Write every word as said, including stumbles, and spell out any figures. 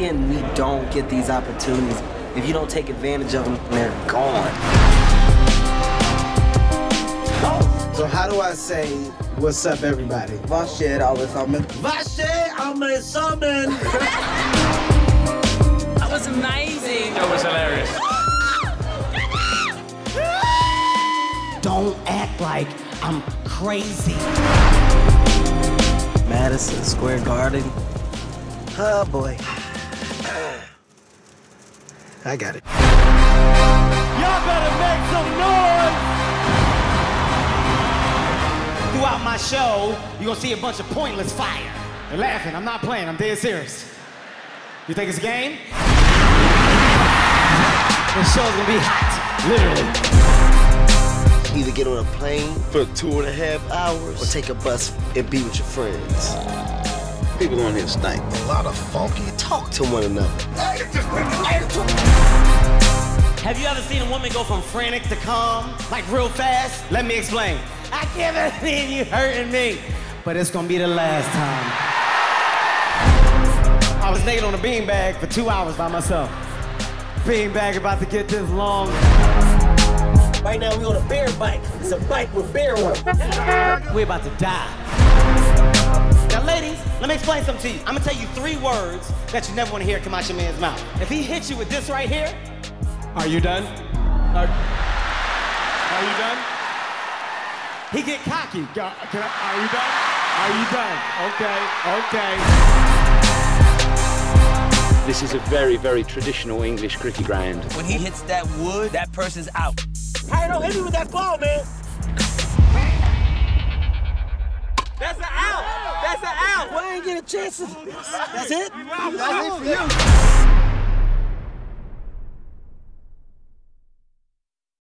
again, we don't get these opportunities. If you don't take advantage of them, they're gone. Oh. So how do I say, what's up, everybody? Varshed allesammans. Varshed allesammans. That was amazing. That was hilarious. Don't act like I'm crazy. Madison Square Garden. Oh boy. I got it. Y'all better make some noise! Throughout my show, you're gonna see a bunch of pointless fire. They're laughing, I'm not playing, I'm dead serious. You think it's a game? This show's gonna be hot, literally. Either get on a plane for two and a half hours or take a bus and be with your friends. People on here stink. A lot of funky talk to one another. Have you ever seen a woman go from frantic to calm, like real fast? Let me explain. I can't believe you hurting me, but it's gonna be the last time. I was naked on a beanbag for two hours by myself. Beanbag about to get this long. Right now we on a bear bike. It's a bike with bear on it. We're about to die. Now ladies, let me explain something to you. I'm gonna tell you three words that you never wanna hear come out your man's mouth. If he hits you with this right here, Are you done? Are, are you done? he get cocky. Can I, are you done? Are you done? Okay, okay. This is a very, very traditional English cricket ground. When he hits that wood, that person's out. Hey, don't hit me with that ball, man. That's an out! That's an out! Well, I ain't get a chance to... That's it? That's it for you.